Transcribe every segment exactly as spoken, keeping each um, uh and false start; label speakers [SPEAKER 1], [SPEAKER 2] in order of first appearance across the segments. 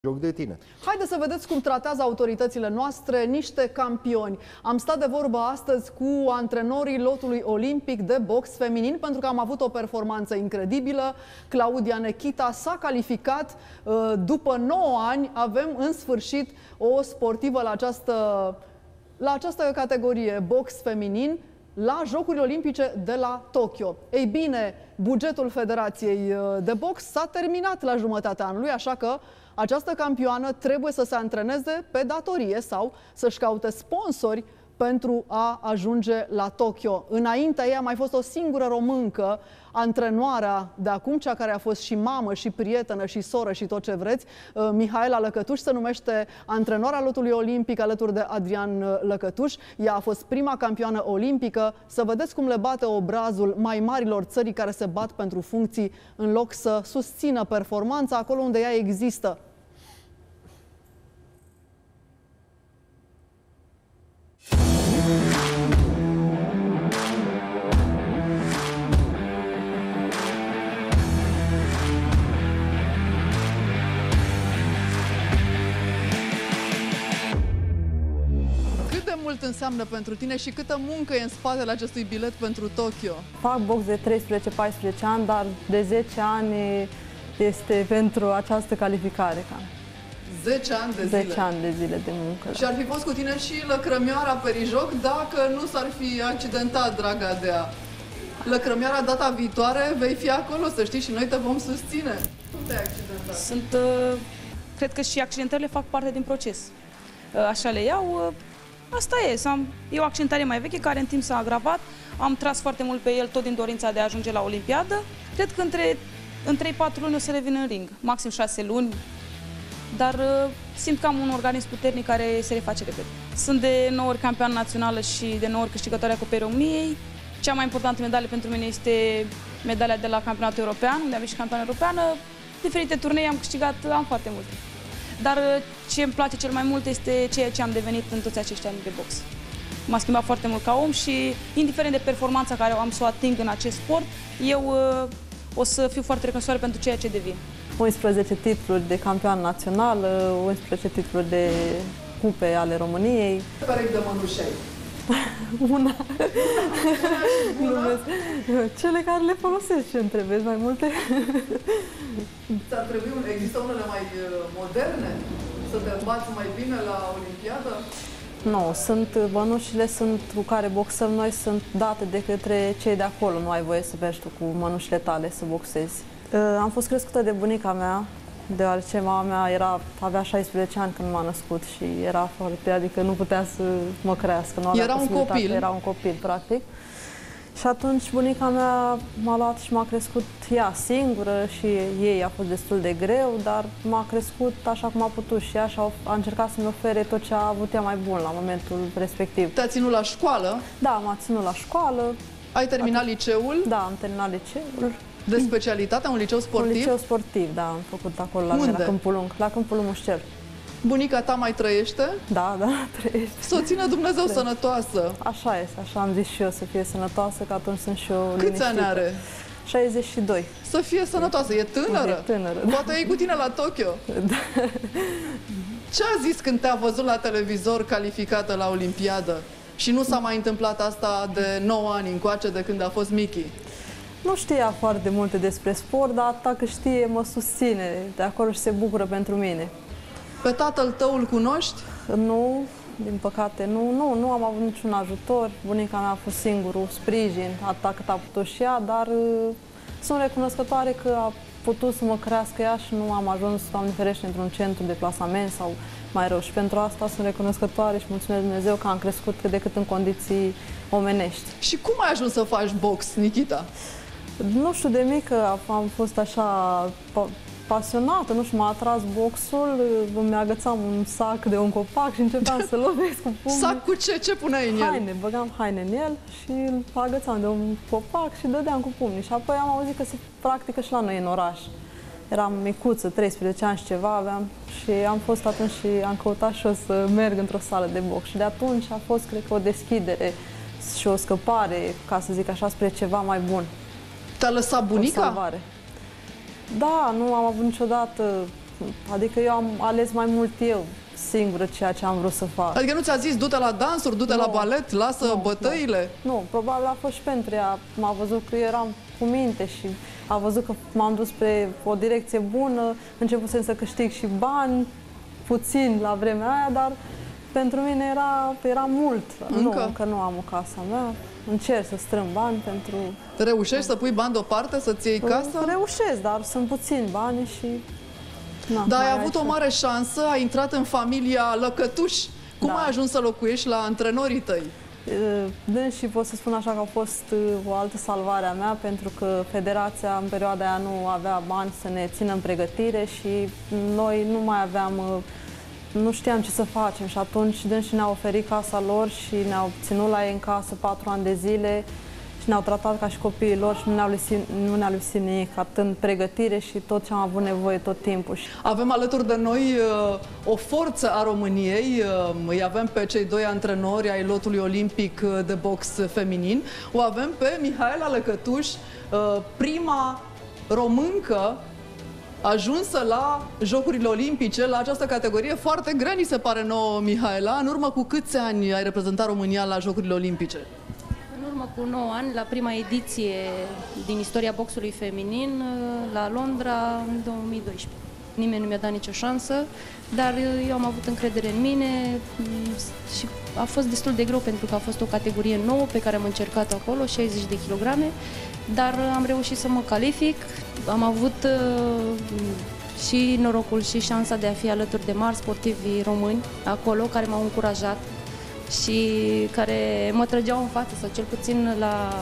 [SPEAKER 1] joc de tine.
[SPEAKER 2] Haideți să vedeți cum tratează autoritățile noastre niște campioni. Am stat de vorbă astăzi cu antrenorii lotului olimpic de box feminin pentru că am avut o performanță incredibilă. Claudia Nechita s-a calificat. După nouă ani avem în sfârșit o sportivă la această, la această categorie box feminin la Jocurile Olimpice de la Tokyo. Ei bine, bugetul Federației de Box s-a terminat la jumătatea anului, așa că această campioană trebuie să se antreneze pe datorie sau să-și caute sponsori pentru a ajunge la Tokyo. Înaintea ei a mai fost o singură româncă, antrenoarea de acum, cea care a fost și mamă, și prietenă, și soră, și tot ce vreți, Mihaela Lăcătuș, se numește antrenoarea lotului olimpic alături de Adrian Lăcătuș. Ea a fost prima campioană olimpică. Să vedeți cum le bate obrazul mai marilor țării care se bat pentru funcții în loc să susțină performanța acolo unde ea există. Mult înseamnă pentru tine și câtă muncă e în spatele acestui bilet pentru Tokyo?
[SPEAKER 3] Fac box de treisprezece paisprezece ani, dar de zece ani este pentru această calificare.
[SPEAKER 2] zece ani de zile?
[SPEAKER 3] zece ani de zile de muncă.
[SPEAKER 2] Și ar fi fost cu tine și Lăcrămioara Perijoc dacă nu s-ar fi accidentat, draga Dea. Lăcrămioara, data viitoare vei fi acolo, să știi, și noi te vom susține. Cum te-ai accidentat?
[SPEAKER 4] Sunt, cred că și accidentările fac parte din proces. Așa le iau. Asta e, am, e o accidentare mai veche care în timp s-a agravat. Am tras foarte mult pe el tot din dorința de a ajunge la Olimpiadă. Cred că între, în trei patru luni o să revin în ring, maxim șase luni. Dar simt că am un organism puternic care se reface repede. Sunt de nouă ori campioană națională și de nouă ori câștigătoarea Cupei României. Cea mai importantă medalie pentru mine este medalia de la campionatul european, unde am ieșit campioană europeană. Diferite turnee am câștigat, am foarte multe. Dar ce îmi place cel mai mult este ceea ce am devenit în toți acești ani de box. M-a schimbat foarte mult ca om și, indiferent de performanța care am să o ating în acest sport, eu uh, o să fiu foarte recunoscătoare pentru ceea ce devin.
[SPEAKER 3] unsprezece titluri de campion național, unsprezece titluri de cupe ale României.
[SPEAKER 2] Perechi de mănușei.
[SPEAKER 3] Una. Una Cele care le folosesc, ce trebuie, mai multe.
[SPEAKER 2] Ți-ar trebui, există unele mai moderne? Să te învați mai bine la Olimpiadă?
[SPEAKER 3] Nu, sunt mănușile sunt, cu care boxăm noi sunt date de către cei de acolo. Nu ai voie să mergi tu cu mănușile tale să boxezi. Am fost crescută de bunica mea, deoarece mama mea era, avea șaisprezece ani când m-a născut și era foarte, adică nu putea să mă crească. Nu avea
[SPEAKER 2] era un copil?
[SPEAKER 3] Era un copil, practic. Și atunci bunica mea m-a luat și m-a crescut ea singură și ei a fost destul de greu, dar m-a crescut așa cum a putut și ea și a, a încercat să-mi ofere tot ce a avut ea mai bun la momentul respectiv.
[SPEAKER 2] Te-a ținut la școală?
[SPEAKER 3] Da, m-a ținut la școală.
[SPEAKER 2] Ai terminat
[SPEAKER 3] Atunci,
[SPEAKER 2] liceul?
[SPEAKER 3] Da, am terminat liceul.
[SPEAKER 2] De specialitate? Un liceu sportiv?
[SPEAKER 3] Un liceu sportiv, da, am făcut acolo la,
[SPEAKER 2] Unde?
[SPEAKER 3] la Câmpul Lung, la Câmpul Lung Mușcel.
[SPEAKER 2] Bunica ta mai trăiește?
[SPEAKER 3] Da, da, trăiește.
[SPEAKER 2] Să o țină Dumnezeu
[SPEAKER 3] trăiește. Sănătoasă. Așa este, așa am zis și eu, să fie sănătoasă, că atunci sunt și eu liniștită.
[SPEAKER 2] Câți ani are?
[SPEAKER 3] șaizeci și doi.
[SPEAKER 2] Să fie sănătoasă, e tânără?
[SPEAKER 3] E tânără, da.
[SPEAKER 2] Poate e cu tine la Tokyo. Da. Ce a zis când te-a văzut la televizor calificată la Olimpiadă? Și nu s-a mai întâmplat asta de nouă ani încoace de când a fost Mickey?
[SPEAKER 3] Nu știa foarte multe despre sport, dar atâta că știe, mă susține de acolo și se bucură pentru mine.
[SPEAKER 2] Pe tatăl tău îl cunoști?
[SPEAKER 3] Nu, din păcate, nu, nu, nu am avut niciun ajutor. Bunica mea a fost singurul sprijin, atâta cât a putut și ea, dar uh, sunt recunoscătoare că a putut să mă crească ea și nu am ajuns, Doamne ferește, într-un centru de plasament sau mai rău. Și pentru asta sunt recunoscătoare și mulțumesc Dumnezeu că am crescut cât de cât în condiții omenești.
[SPEAKER 2] Și cum ai ajuns să faci box, Nikita?
[SPEAKER 3] Nu știu, de mică am fost așa pasionată, nu știu, m-a atras boxul, îmi agățam un sac de un copac și începeam să lovesc cu pumnul.
[SPEAKER 2] Sac cu ce? Ce puneai în el?
[SPEAKER 3] Haine, băgam haine în el și îl agățam de un copac și dădeam cu pumnii. Și apoi am auzit că se practică și la noi în oraș. Eram micuță, treisprezece ani și ceva aveam și am fost atunci și am căutat și eu să merg într-o sală de box. Și de atunci a fost, cred că, o deschidere și o scăpare, ca să zic așa, spre ceva mai bun.
[SPEAKER 2] Te-a lăsat bunica?
[SPEAKER 3] Da, nu am avut niciodată Adică eu am ales mai mult eu singură ceea ce am vrut să fac.
[SPEAKER 2] Adică nu ți-a zis, du-te la dansuri, du-te la balet, lasă
[SPEAKER 3] nu,
[SPEAKER 2] bătăile?
[SPEAKER 3] Nu. nu, probabil a fost și pentru ea. M-a văzut că eu eram cu minte și a văzut că m-am dus pe o direcție bună, începusem să câștig și bani, puțin la vremea aia, dar pentru mine era, era mult.
[SPEAKER 2] Încă?
[SPEAKER 3] Nu, că nu am o casa mea. Încerc să strâng bani pentru...
[SPEAKER 2] Reușești să pui bani deoparte, să-ți iei casă?
[SPEAKER 3] Reușesc, dar sunt puțini bani și... Na,
[SPEAKER 2] Da, ai avut o mare șansă, ai intrat în familia Lăcătuș. Cum
[SPEAKER 3] Da.
[SPEAKER 2] ai ajuns să locuiești la antrenorii tăi?
[SPEAKER 3] Dâns și pot să spun așa că a fost o altă salvare a mea, pentru că federația în perioada aia nu avea bani să ne țină în pregătire și noi nu mai aveam, nu știam ce să facem și atunci dâns și ne-au oferit casa lor și ne-au ținut la ei în casă patru ani de zile și ne-au tratat ca și copiii lor și nu ne-au lipsit, nu ne-au lipsit nimic, atât în pregătire și tot ce am avut nevoie tot timpul.
[SPEAKER 2] Avem alături de noi uh, o forță a României, uh, îi avem pe cei doi antrenori ai lotului olimpic de box feminin, o avem pe Mihaela Lăcătuș, uh, prima româncă ajunsă la Jocurile Olimpice, la această categorie foarte grea, ni se pare nouă, Mihaela. În urmă cu câți ani ai reprezentat România la Jocurile Olimpice?
[SPEAKER 1] În urmă cu nouă ani, la prima ediție din istoria boxului feminin, la Londra, în două mii doisprezece. Nimeni nu mi-a dat nicio șansă, dar eu am avut încredere în mine și a fost destul de greu pentru că a fost o categorie nouă pe care am încercat acolo, șaizeci de kilograme, dar am reușit să mă calific. Am avut și norocul și șansa de a fi alături de mari sportivi români acolo, care m-au încurajat și care mă trăgeau în față, sau cel puțin la,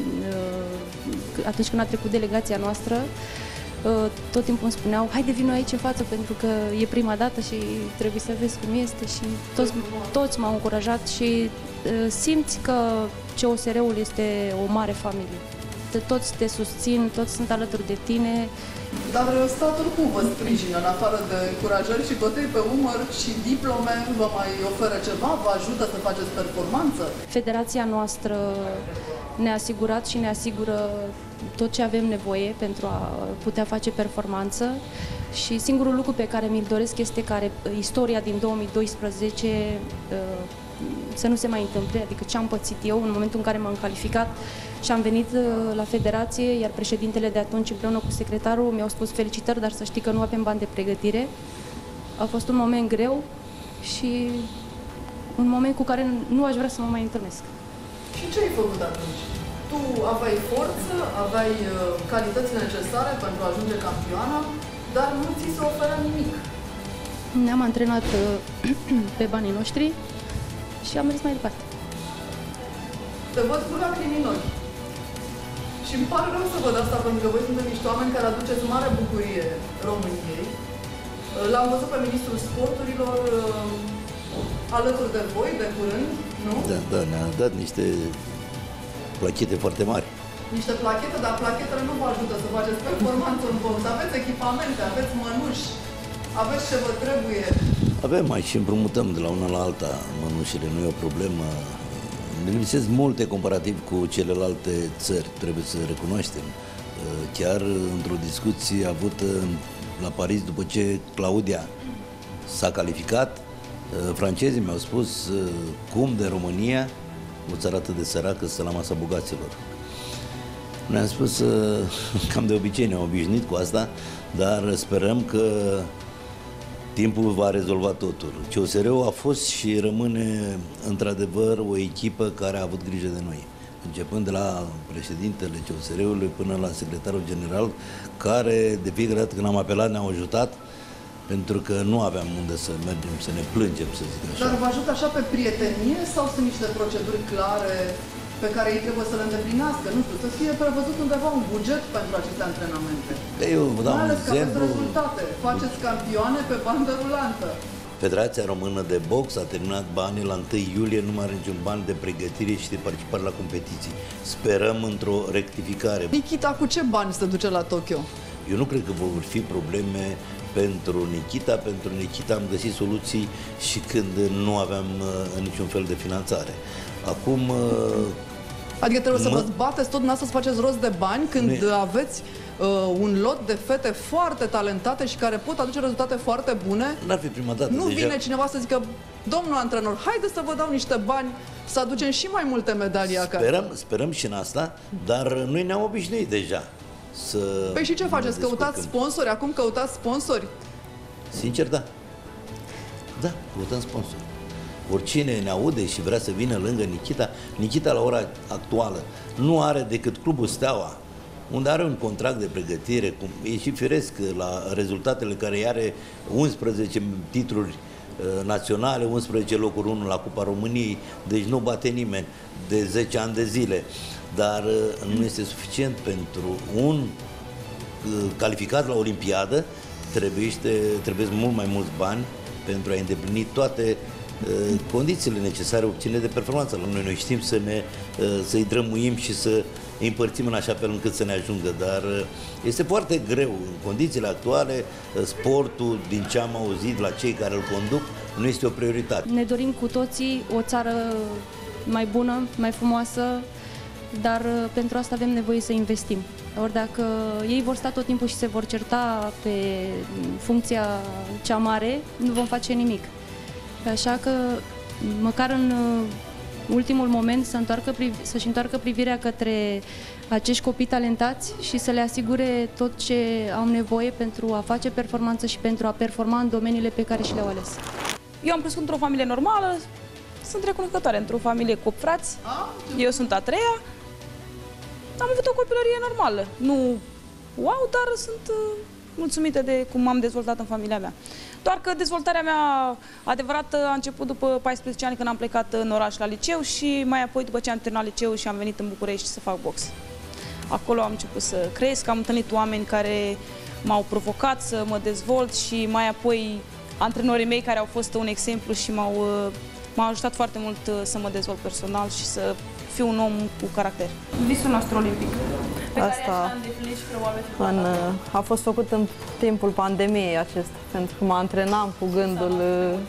[SPEAKER 1] atunci când a trecut delegația noastră, tot timpul îmi spuneau, haide vino aici în față pentru că e prima dată și trebuie să vezi cum este și toți, toți m-au încurajat și simți că C O S R-ul este o mare familie. Toți te susțin, toți sunt alături de tine.
[SPEAKER 2] Dar statul cum vă sprijină, în afară de încurajări și bătăi pe umăr și diplome, vă mai oferă ceva? Vă ajută să faceți performanță?
[SPEAKER 1] Federația noastră ne-a asigurat și ne asigură tot ce avem nevoie pentru a putea face performanță și singurul lucru pe care mi-l doresc este ca istoria din două mii doisprezece să nu se mai întâmple, adică ce am pățit eu în momentul în care m-am calificat și am venit la federație, iar președintele de atunci împreună cu secretarul mi-au spus felicitări, dar să știi că nu avem bani de pregătire. A fost un moment greu și un moment cu care nu aș vrea să mă mai întâlnesc.
[SPEAKER 2] Și ce ai făcut atunci? Tu aveai forță, aveai calitățile necesare pentru a ajunge campioană, dar nu ți se oferă nimic.
[SPEAKER 1] Ne-am antrenat pe banii noștri și am mers mai departe.
[SPEAKER 2] Te văd cu lacrimi în ochi. Și îmi pare rău să văd asta, pentru că voi sunteți niște oameni care aduceți mare bucurie României. L-am văzut pe ministrul sporturilor alături de voi, de curând, nu?
[SPEAKER 5] Da, da, ne-a dat niște plachete foarte mari.
[SPEAKER 2] Niște plachete, dar plachetele nu vă ajută să faceți performanță în box. Aveți echipamente, aveți mănuși, aveți ce vă trebuie.
[SPEAKER 5] Avem mai și împrumutăm de la una la alta mănușile, nu e o problemă. Ne lipsesc multe comparativ cu celelalte țări, trebuie să recunoaștem. Chiar într-o discuție avută la Paris după ce Claudia s-a calificat, francezii mi-au spus cum de România, o țară atât de săracă, stă la masa bogaților. Ne-am spus, cam de obicei ne-am obișnuit cu asta, dar sperăm că timpul va rezolva totul. C O S R-ul a fost și rămâne într-adevăr o echipă care a avut grijă de noi. Începând de la președintele C O S R-ului până la secretarul general, care de fiecare dată când am apelat ne-au ajutat, pentru că nu aveam unde să mergem, să ne plângem, să zic așa.
[SPEAKER 2] Dar vă ajută așa pe prietenie sau sunt niște proceduri clare pe care ei trebuie să le îndeplinească? Nu știu, să fie prevăzut undeva un buget pentru aceste antrenamente.
[SPEAKER 5] Eu vă dau un exemplu.
[SPEAKER 2] Rezultate. Faceți campioane pe bandă rulantă.
[SPEAKER 5] Federația Română de Box a terminat banii la întâi iulie, nu mai are niciun ban de pregătire și de participare la competiții. Sperăm într-o rectificare.
[SPEAKER 2] Nikita, cu ce bani se duce la Tokyo?
[SPEAKER 5] Eu nu cred că vor fi probleme pentru Nikita. Pentru Nikita am găsit soluții și când nu aveam uh, niciun fel de finanțare. Acum... Uh,
[SPEAKER 2] adică trebuie
[SPEAKER 5] mă...
[SPEAKER 2] să vă bateți tot dumneavoastră să faceți rost de bani când
[SPEAKER 5] nu e...
[SPEAKER 2] aveți uh, un lot de fete foarte talentate și care pot aduce rezultate foarte bune.
[SPEAKER 5] N-ar fi prima dată.
[SPEAKER 2] Nu
[SPEAKER 5] deja.
[SPEAKER 2] vine cineva să zică, domnul antrenor, haide să vă dau niște bani să aducem și mai multe medalii acasă.
[SPEAKER 5] Sperăm, sperăm și în asta, dar noi ne-am obișnuit deja să...
[SPEAKER 2] Păi și ce faceți? Căutați sponsori? Acum căutați sponsori?
[SPEAKER 5] Sincer, da. Da, căutăm sponsori. Oricine ne aude și vrea să vină lângă Nikita, Nikita la ora actuală nu are decât clubul Steaua, unde are un contract de pregătire, cum e și firesc la rezultatele care are unsprezece titluri uh, naționale, unsprezece locuri unu la Cupa României, deci nu bate nimeni de zece ani de zile, dar uh, nu este suficient pentru un uh, calificat la Olimpiadă, trebuie, trebuie mult mai mulți bani pentru a îndeplini toate condițiile necesare obținute de performanță. Noi, noi știm să ne, să-i drămuim și să îi împărțim în așa fel încât să ne ajungă, dar este foarte greu. În condițiile actuale, sportul, din ce am auzit la cei care îl conduc, nu este o prioritate.
[SPEAKER 1] Ne dorim cu toții o țară mai bună, mai frumoasă, dar pentru asta avem nevoie să investim. Ori dacă ei vor sta tot timpul și se vor certa pe funcția cea mare, nu vom face nimic. Așa că, măcar în ultimul moment, să întoarcă, să-și întoarcă privirea către acești copii talentați și să le asigure tot ce au nevoie pentru a face performanță și pentru a performa în domeniile pe care și le-au ales.
[SPEAKER 4] Eu am crescut într-o familie normală, sunt recunoscătoare într-o familie cu opt frați, eu sunt a treia, am avut o copilărie normală, nu wow, dar sunt mulțumită de cum m-am dezvoltat în familia mea. Doar că dezvoltarea mea adevărată a început după paisprezece ani, când am plecat în oraș la liceu și mai apoi după ce am terminat liceu și am venit în București să fac box. Acolo am început să cresc, am întâlnit oameni care m-au provocat să mă dezvolt și mai apoi antrenorii mei care au fost un exemplu și m-au m-au ajutat foarte mult să mă dezvolt personal și să fiu un om cu caracter. Visul nostru olimpic. Pe
[SPEAKER 3] Asta
[SPEAKER 4] care îndeplinești probabil
[SPEAKER 3] în, a fost făcut în timpul pandemiei acesta, pentru că mă antrenam cu gândul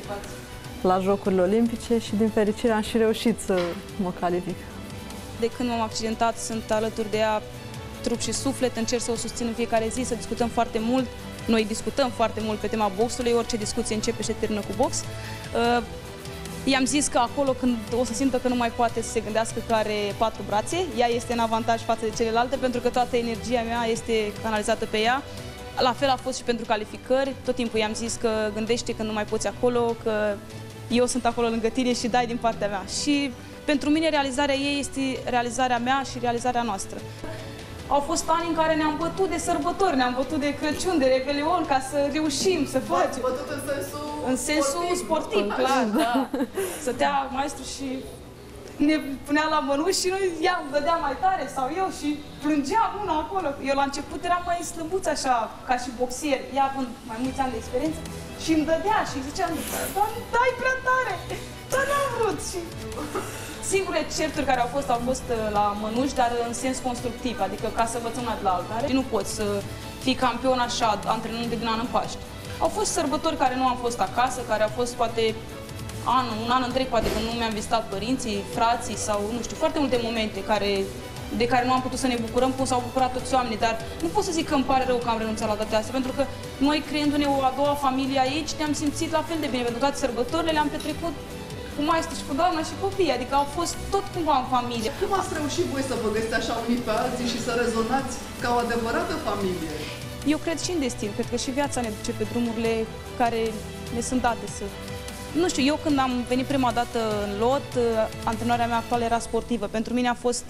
[SPEAKER 3] la Jocurile Olimpice și din fericire am și reușit să mă calific.
[SPEAKER 4] De când m-am accidentat, sunt alături de ea trup și suflet, încerc să o susțin în fiecare zi, să discutăm foarte mult. Noi discutăm foarte mult pe tema boxului, orice discuție începe și se termină cu box. Uh, I-am zis că acolo când o să simtă că nu mai poate să se gândească că are patru brațe, ea este în avantaj față de celelalte, pentru că toată energia mea este canalizată pe ea. La fel a fost și pentru calificări, tot timpul i-am zis că gândește că nu mai poți acolo, că eu sunt acolo lângă tine și dai din partea mea. Și pentru mine realizarea ei este realizarea mea și realizarea noastră. Au fost ani în care ne-am bătut de sărbători, ne-am bătut de Crăciun, de Revelion, ca să reușim să facem.
[SPEAKER 2] Bătut în sensul
[SPEAKER 4] În sensul sportiv, sportiv clar, da. Stătea maestru și ne punea la mănuși și noi ea îmi dădea mai tare sau eu și plângeam una acolo. Eu la început eram mai slăbuț așa, ca și boxier, ea având mai mulți ani de experiență și îmi dădea și ziceam, Doamne, dai prea tare, dar n-am vrut. Și singurele certuri care au fost, au fost la mănuși, dar în sens constructiv, adică ca să învățăm una de la alta. Nu poți să fii campion așa, antrenând de din an în Paști. Au fost sărbători care nu am fost acasă, care au fost poate an, un an întreg, poate când nu mi-am vizitat părinții, frații sau nu știu, foarte multe momente care, de care nu am putut să ne bucurăm cum s-au bucurat toți oamenii, dar nu pot să zic că îmi pare rău că am renunțat la toate astea, pentru că noi, creându-ne o a doua familie aici, ne-am simțit la fel de bine, pentru că toate sărbătorile le-am petrecut cu maestru și cu doamna și copii, adică au fost tot cumva în familie.
[SPEAKER 2] Cum ați reușit voi să vă găsiți așa unii pe alții și să rezonați ca o adevărată familie?
[SPEAKER 4] Eu cred și în destin, cred că și viața ne duce pe drumurile care ne sunt date să... Nu știu, eu când am venit prima dată în lot, antrenoarea mea actuală era sportivă. Pentru mine a fost,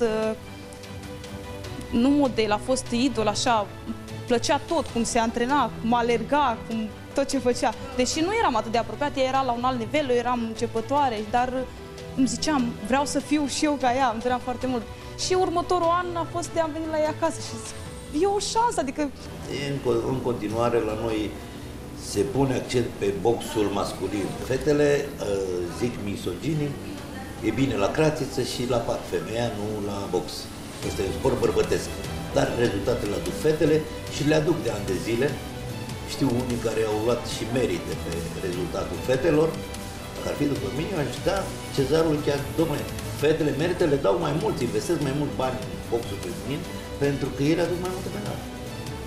[SPEAKER 4] nu model, a fost idol, așa, plăcea tot, cum se antrena, cum alerga, cum tot ce făcea. Deși nu eram atât de apropiată, ea era la un alt nivel, eu eram începătoare, dar îmi ziceam, vreau să fiu și eu ca ea, îmi doream foarte mult. Și următorul an a fost de a veni la ea acasă și zic, e o șansă, adică...
[SPEAKER 5] În, în continuare la noi se pune accent pe boxul masculin. Fetele zic misogini, e bine la cratiță și la pat, femeia, nu la box. Este un sport bărbătesc. Dar rezultatele le aduc fetele și le aduc de ani de zile. Știu unii care au luat și merite pe rezultatul fetelor. Dacă ar fi după mine, aș da cezarul chiar, domnule, fetele merită, le dau mai mult, investesc mai mult bani în boxul feminin, pentru că ele aduc mai multe medalii.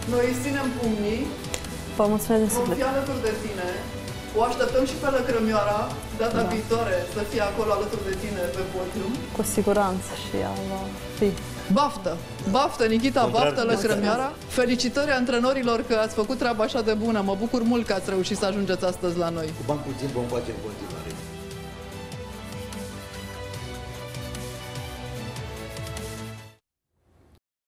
[SPEAKER 2] Noi îi ținem pumnii,
[SPEAKER 3] Vă mulțumesc din
[SPEAKER 2] vom
[SPEAKER 3] suflet.
[SPEAKER 2] fi alături de tine. O așteptăm și pe Lăcrămioara, data
[SPEAKER 3] Da.
[SPEAKER 2] viitoare, să fie acolo alături de tine pe podium.
[SPEAKER 3] Cu siguranță și ea va fi.
[SPEAKER 2] Baftă! Baftă, Nikita,
[SPEAKER 5] Contrar,
[SPEAKER 2] baftă Lăcrămioara. Felicitări antrenorilor că ați făcut treaba așa de bună. Mă bucur mult că ați reușit să ajungeți astăzi la noi.
[SPEAKER 5] Cu bani puțin vom face în continuare.